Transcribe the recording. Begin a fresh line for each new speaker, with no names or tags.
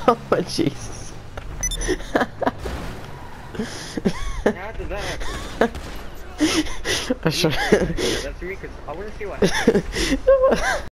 Oh, Jesus.
How did that happen?
I should...
That's me, because I want to see what happened.